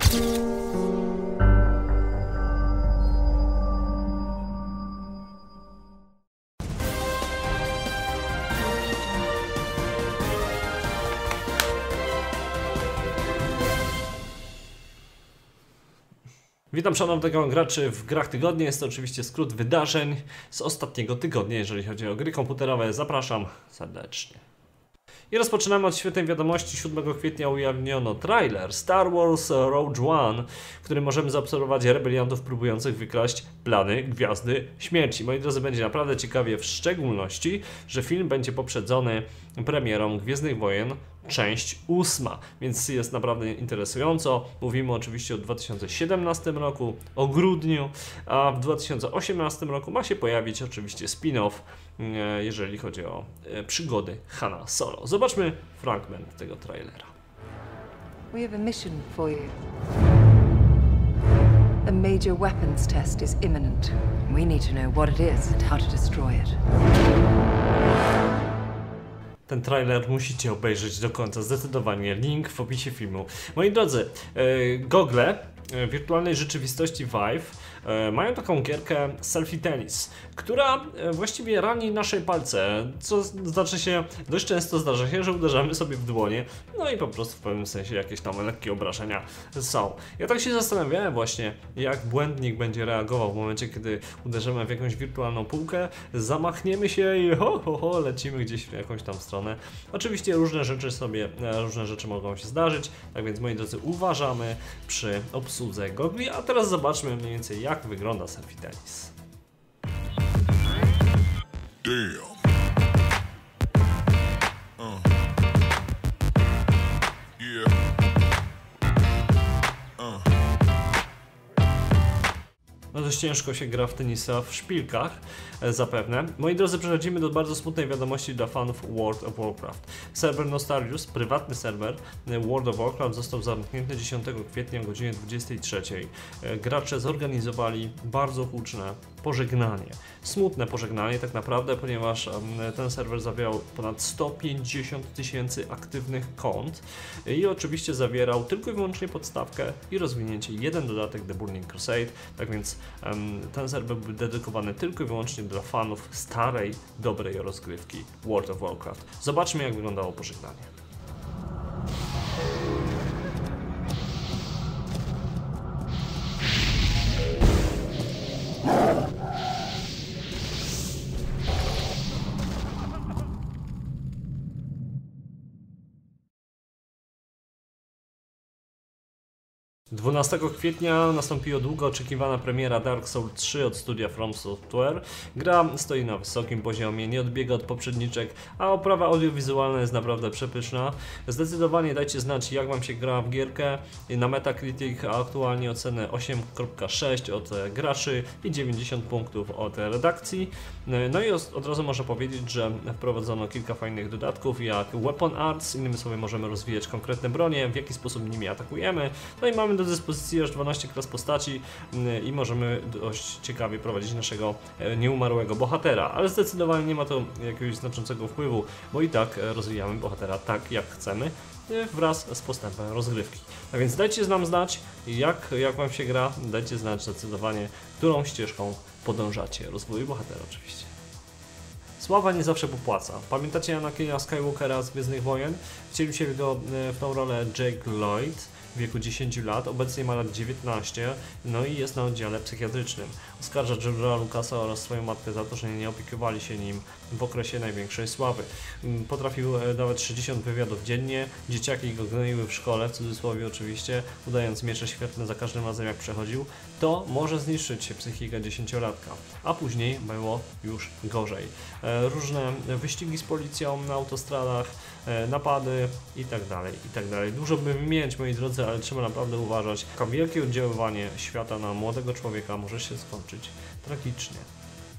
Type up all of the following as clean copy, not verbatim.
Witam szanownych graczy w Grach Tygodnia. Jest to oczywiście skrót wydarzeń z ostatniego tygodnia, jeżeli chodzi o gry komputerowe. Zapraszam serdecznie. I rozpoczynamy od świetnej wiadomości. 7 kwietnia ujawniono trailer Star Wars Rogue One, w którym możemy zaobserwować rebeliantów próbujących wykraść plany Gwiazdy Śmierci. Moi drodzy, będzie naprawdę ciekawie, w szczególności, że film będzie poprzedzony premierą Gwiezdnych Wojen część 8, więc jest naprawdę interesująco. Mówimy oczywiście o 2017 roku, o grudniu, a w 2018 roku ma się pojawić oczywiście spin-off, jeżeli chodzi o przygody Hana Solo. Zobaczmy fragment tego trailera. We have a mission for you. A major weapons test is imminent. We need to know what it is and how to destroy it. Ten trailer musicie obejrzeć do końca, zdecydowanie. Link w opisie filmu. Moi drodzy, gogle wirtualnej rzeczywistości Vive mają taką gierkę Selfie Tennis, która właściwie rani nasze palce, co znaczy się, dość często zdarza się, że uderzamy sobie w dłonie, no i po prostu w pewnym sensie jakieś tam lekkie obrażenia są. Ja tak się zastanawiałem właśnie, jak błędnik będzie reagował w momencie, kiedy uderzymy w jakąś wirtualną półkę, zamachniemy się i lecimy gdzieś w jakąś tam stronę. Oczywiście różne rzeczy mogą się zdarzyć, tak więc moi drodzy, uważamy przy obsłudze gogli, a teraz zobaczmy mniej więcej, jak wygląda Selfie Tennis. Damn. Yeah. No dość ciężko się gra w tenisa w szpilkach, zapewne. Moi drodzy, przechodzimy do bardzo smutnej wiadomości dla fanów World of Warcraft. Serwer Nostarius, prywatny serwer World of Warcraft, został zamknięty 10 kwietnia o godzinie 23. Gracze zorganizowali bardzo huczne pożegnanie. Smutne pożegnanie tak naprawdę, ponieważ ten serwer zawierał ponad 150 000 aktywnych kont i oczywiście zawierał tylko i wyłącznie podstawkę i rozwinięcie jeden dodatek The Burning Crusade, tak więc ten serwer był dedykowany tylko i wyłącznie dla fanów starej, dobrej rozgrywki World of Warcraft. Zobaczmy, jak wyglądało pożegnanie. 12 kwietnia nastąpiła długo oczekiwana premiera Dark Souls 3 od studia From Software. Gra stoi na wysokim poziomie, nie odbiega od poprzedniczek, a oprawa audiowizualna jest naprawdę przepyszna. Zdecydowanie dajcie znać, jak wam się gra w gierkę. Na Metacritic aktualnie ocenę 8.6 od graczy i 90 punktów od redakcji. No i od razu można powiedzieć, że wprowadzono kilka fajnych dodatków, jak Weapon Arts, innymi słowy możemy rozwijać konkretne bronie, w jaki sposób nimi atakujemy. No i mamy do dyspozycji aż 12 klas postaci i możemy dość ciekawie prowadzić naszego nieumarłego bohatera, ale zdecydowanie nie ma to jakiegoś znaczącego wpływu, bo i tak rozwijamy bohatera tak, jak chcemy, wraz z postępem rozgrywki. A więc dajcie nam znać, jak wam się gra, dajcie znać zdecydowanie, którą ścieżką podążacie rozwoju bohatera oczywiście. Sława nie zawsze popłaca. Pamiętacie Anakina Skywalkera z Gwiezdnych Wojen? Wcielił się w tą rolę Jake Lloyd w wieku 10 lat, obecnie ma lat 19, no i jest na oddziale psychiatrycznym. Oskarża George'a Lucasa oraz swoją matkę za to, że nie opiekowali się nim w okresie największej sławy. Potrafił dawać 60 wywiadów dziennie, dzieciaki go gnoiły w szkole, w cudzysłowie oczywiście, udając miecze świetne za każdym razem jak przechodził. To może zniszczyć psychikę 10-latka, a później było już gorzej. Różne wyścigi z policją na autostradach, napady i tak dalej. Dużo by wymieniać, moi drodzy, ale trzeba naprawdę uważać. Takie wielkie oddziaływanie świata na młodego człowieka może się skończyć tragicznie.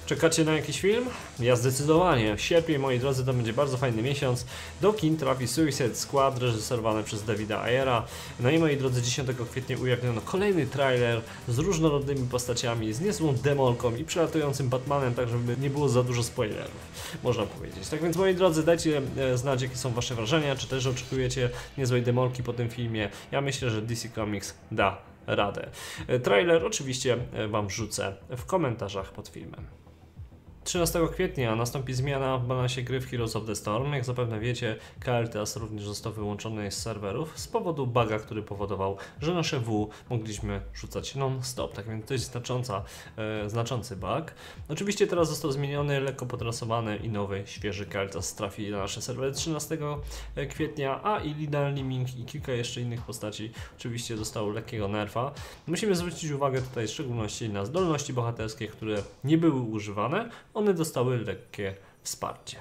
Czekacie na jakiś film? Ja zdecydowanie. Sierpień, moi drodzy, to będzie bardzo fajny miesiąc. Do kin trafi Suicide Squad, reżyserowany przez Davida Ayera. No i moi drodzy, 10 kwietnia ujawniono kolejny trailer z różnorodnymi postaciami, z niezłą demolką i przelatującym Batmanem, tak żeby nie było za dużo spoilerów, można powiedzieć. Tak więc, moi drodzy, dajcie znać, jakie są wasze wrażenia, czy też oczekujecie niezłej demolki po tym filmie. Ja myślę, że DC Comics da radę. Trailer oczywiście wam wrzucę w komentarzach pod filmem. 13 kwietnia nastąpi zmiana w balansie gry w Heroes of the Storm. Jak zapewne wiecie, KLTAS również został wyłączony z serwerów z powodu buga, który powodował, że nasze W mogliśmy rzucać non-stop. Tak więc to jest znaczący bug. Oczywiście teraz został zmieniony, lekko podrasowany i nowy, świeży KLTAS trafi na nasze serwery 13 kwietnia, a Illidan, Liming i kilka jeszcze innych postaci oczywiście dostało lekkiego nerfa. Musimy zwrócić uwagę tutaj w szczególności na zdolności bohaterskie, które nie były używane. One dostały lekkie wsparcie.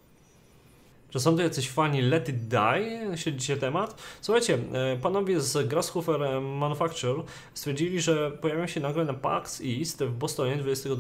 Czy są to jacyś fani Let It Die? Śledzicie temat? Słuchajcie, panowie z Grasshopper Manufacture stwierdzili, że pojawią się nagle na PAX East w Bostonie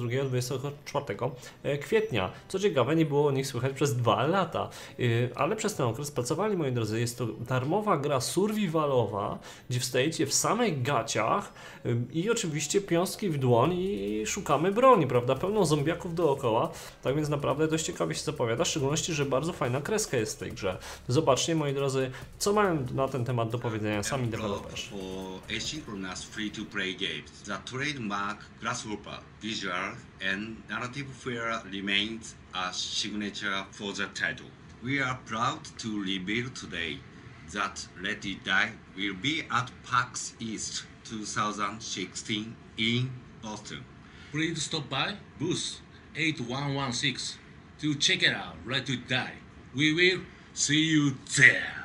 22-24 kwietnia. Co ciekawe, nie było o nich słychać przez 2 lata, ale przez ten okres pracowali, moi drodzy. Jest to darmowa gra survivalowa, gdzie wstajecie w samych gaciach i oczywiście piąstki w dłoń i szukamy broni, prawda? Pełno zombiaków dookoła, tak więc naprawdę dość ciekawie się zapowiada, w szczególności, że bardzo fajna kreska jest w tej grze. Zobaczcie, moi drodzy, co mają na ten temat do powiedzenia sami deweloperzy. For asynchronous free-to-play games, the trademark Grasshopper visual and narrative flair remains a signature for the title. We are proud to reveal today that Let It Die will be at PAX East 2016 in Boston. Please stop by booth 8116 to check it out. Let It Die. We will see you there.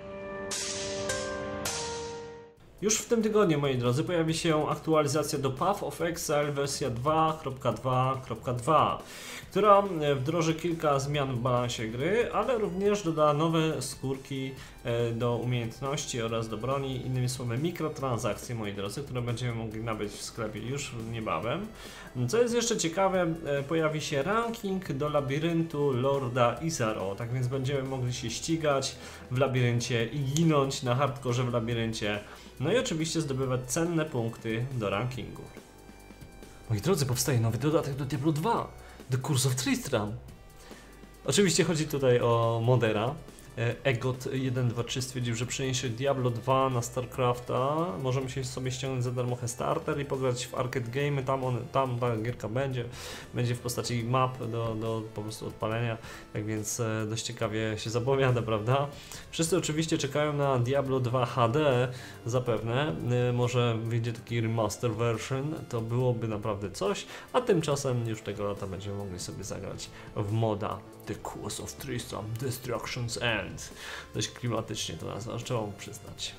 Już w tym tygodniu, moi drodzy, pojawi się aktualizacja do Path of Exile wersja 2.2.2, która wdroży kilka zmian w balansie gry, ale również doda nowe skórki do umiejętności oraz do broni, innymi słowy mikrotransakcje, moi drodzy, które będziemy mogli nabyć w sklepie już niebawem. Co jest jeszcze ciekawe, pojawi się ranking do labiryntu Lorda Izaro, tak więc będziemy mogli się ścigać w labiryncie i ginąć na hardkorze w labiryncie. No i oczywiście zdobywać cenne punkty do rankingu. Moi drodzy, powstaje nowy dodatek do Diablo 2, The Curse of Tristram. Oczywiście chodzi tutaj o modera. Egot123 stwierdził, że przeniesie Diablo 2 na StarCrafta. Możemy się sobie ściągnąć za darmo starter i pograć w arcade game. Tam ta gierka będzie w postaci map do po prostu odpalenia. Tak więc dość ciekawie się zapowiada, prawda? Wszyscy oczywiście czekają na Diablo 2 HD zapewne. Może wyjdzie taki remaster version, to byłoby naprawdę coś. A tymczasem już tego lata będziemy mogli sobie zagrać w moda The Curse of Tristram, Destruction's End. Dość klimatycznie to nazwa, trzeba mu przyznać.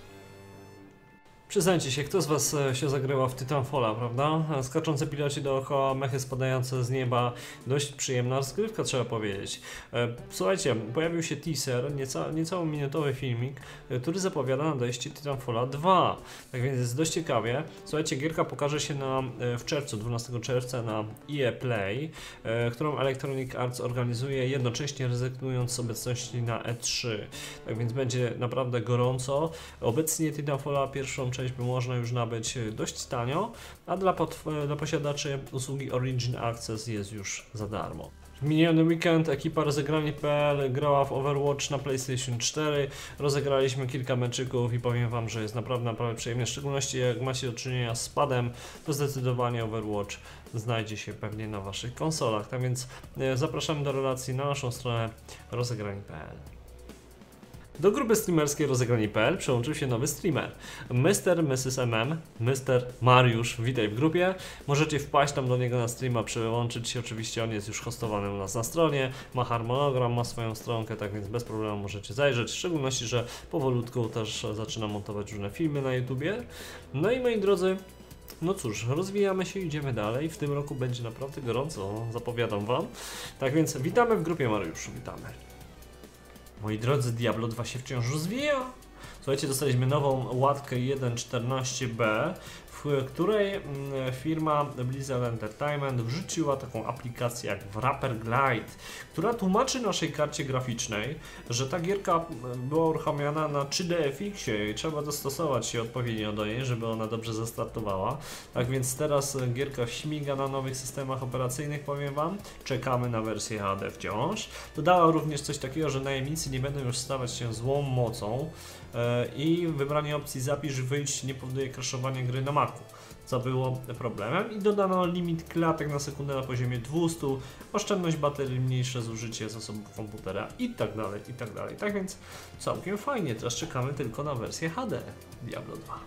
Przyznajcie się, kto z was się zagrywa w Titanfalla, prawda? Skaczące piloci dookoła, mechy spadające z nieba, dość przyjemna rozgrywka, trzeba powiedzieć. Słuchajcie, pojawił się teaser, niecało minutowy filmik, który zapowiada nadejście Titanfalla 2. Tak więc jest dość ciekawie. Słuchajcie, gierka pokaże się w czerwcu, 12 czerwca na EA Play, którą Electronic Arts organizuje, jednocześnie rezygnując z obecności na E3. Tak więc będzie naprawdę gorąco. Obecnie Titanfalla pierwszą część by można już nabyć dość tanio, a dla posiadaczy usługi Origin Access jest już za darmo. W miniony weekend ekipa rozegranie.pl grała w Overwatch na PlayStation 4, rozegraliśmy kilka meczyków i powiem wam, że jest naprawdę przyjemnie, w szczególności jak macie do czynienia z padem, to zdecydowanie Overwatch znajdzie się pewnie na waszych konsolach, tak więc zapraszamy do relacji na naszą stronę rozegranie.pl. Do grupy streamerskiej rozegranie.pl przyłączył się nowy streamer, Mrs. Mr. Mariusz, witaj w grupie, możecie wpaść tam do niego na streama, przyłączyć się, oczywiście on jest już hostowany u nas na stronie, ma harmonogram, ma swoją stronkę, tak więc bez problemu możecie zajrzeć, w szczególności, że powolutku też zaczyna montować różne filmy na YouTubie. No i moi drodzy, no cóż, rozwijamy się, idziemy dalej, w tym roku będzie naprawdę gorąco, zapowiadam wam, tak więc witamy w grupie Mariuszu, witamy. Moi drodzy, Diablo 2 się wciąż rozwija. Słuchajcie, dostaliśmy nową łatkę 1.14b, w w której firma Blizzard Entertainment wrzuciła taką aplikację jak Wrapper Glide, która tłumaczy naszej karcie graficznej, że ta gierka była uruchamiana na 3DFX-ie i trzeba dostosować się odpowiednio do niej, żeby ona dobrze zastartowała. Tak więc teraz gierka śmiga na nowych systemach operacyjnych, powiem wam. Czekamy na wersję HD wciąż. Dodała również coś takiego, że najemnicy nie będą już stawać się złą mocą i wybranie opcji zapisz, wyjść nie powoduje crashowania gry na Macu, co było problemem, i dodano limit klatek na sekundę na poziomie 200, oszczędność baterii, mniejsze zużycie zasobów komputera i tak dalej, i tak dalej. Tak więc całkiem fajnie, teraz czekamy tylko na wersję HD Diablo 2.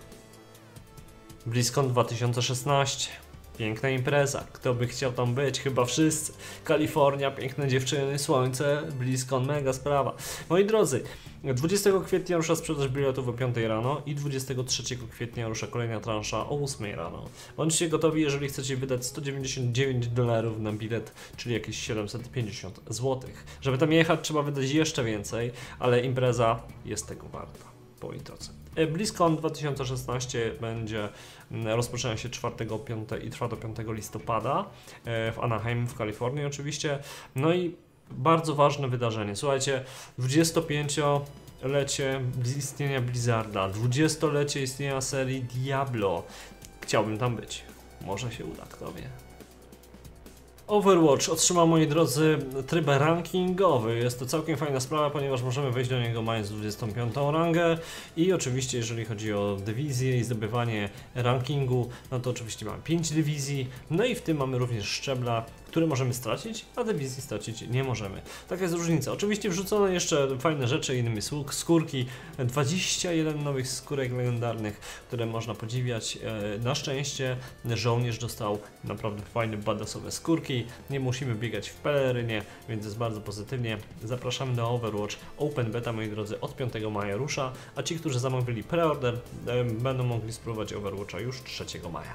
BlizzCon 2016. Piękna impreza, kto by chciał tam być? Chyba wszyscy. Kalifornia, piękne dziewczyny, słońce, BlizzCon, mega sprawa. Moi drodzy, 20 kwietnia rusza sprzedaż biletów o 5 rano i 23 kwietnia rusza kolejna transza o 8 rano. Bądźcie gotowi, jeżeli chcecie wydać $199 na bilet, czyli jakieś 750 zł. Żeby tam jechać, trzeba wydać jeszcze więcej, ale impreza jest tego warta. Po drodze. BlizzCon 2016 rozpoczyna się 4-5 i trwa do 5 listopada w Anaheim w Kalifornii oczywiście. No i bardzo ważne wydarzenie. Słuchajcie, 25-lecie istnienia Blizzarda, 20-lecie istnienia serii Diablo. Chciałbym tam być. Może się uda, kto wie. Overwatch otrzymał, moi drodzy, tryb rankingowy. Jest to całkiem fajna sprawa, ponieważ możemy wejść do niego mając 25 rangę i oczywiście jeżeli chodzi o dywizję i zdobywanie rankingu, no to oczywiście mamy 5 dywizji, no i w tym mamy również szczebla, które możemy stracić, a dywizji stracić nie możemy. Taka jest różnica. Oczywiście wrzucono jeszcze fajne rzeczy, innymi skórki, 21 nowych skórek legendarnych, które można podziwiać. Na szczęście żołnierz dostał naprawdę fajne, badassowe skórki, nie musimy biegać w pelerynie, więc jest bardzo pozytywnie. Zapraszamy do Overwatch. Open Beta, moi drodzy, od 5 maja rusza, a ci, którzy zamówili preorder, będą mogli spróbować Overwatcha już 3 maja.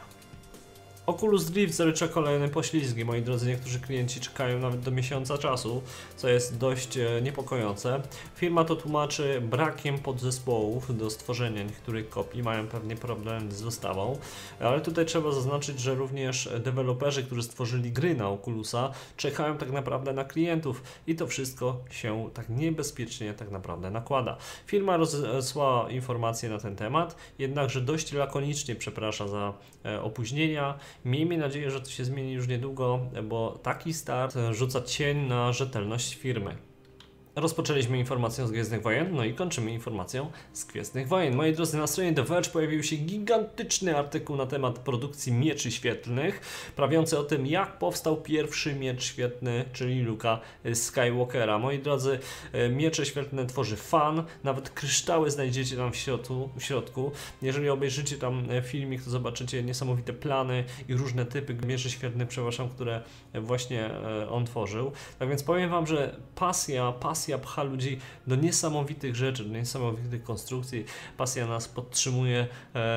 Oculus Rift zalicza kolejne poślizgi, moi drodzy, niektórzy klienci czekają nawet do miesiąca czasu, co jest dość niepokojące. Firma to tłumaczy brakiem podzespołów do stworzenia niektórych kopii, mają pewnie problem z dostawą, ale tutaj trzeba zaznaczyć, że również deweloperzy, którzy stworzyli gry na Oculusa, czekają tak naprawdę na klientów i to wszystko się tak niebezpiecznie tak naprawdę nakłada. Firma rozesłała informacje na ten temat, jednakże dość lakonicznie przeprasza za opóźnienia. Miejmy nadzieję, że to się zmieni już niedługo, bo taki start rzuca cień na rzetelność firmy. Rozpoczęliśmy informację z Gwiezdnych Wojen, no i kończymy informacją z Gwiezdnych Wojen. Moi drodzy, na stronie The Verge pojawił się gigantyczny artykuł na temat produkcji mieczy świetlnych, prawiący o tym, jak powstał pierwszy miecz świetlny, czyli Luke'a Skywalkera. Moi drodzy, miecze świetlne tworzy fan, nawet kryształy znajdziecie tam w środku. Jeżeli obejrzycie tam filmik, to zobaczycie niesamowite plany i różne typy mieczy świetlnych, przepraszam, które właśnie on tworzył. Tak więc powiem wam, że pasja pcha ludzi do niesamowitych rzeczy, do niesamowitych konstrukcji. Pasja nas podtrzymuje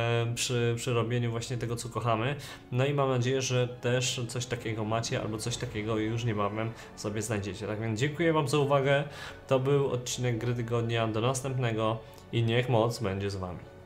przy robieniu właśnie tego, co kochamy. No i mam nadzieję, że też coś takiego macie, albo coś takiego już niebawem sobie znajdziecie. Tak więc dziękuję wam za uwagę. To był odcinek Gry Tygodnia. Do następnego i niech moc będzie z wami.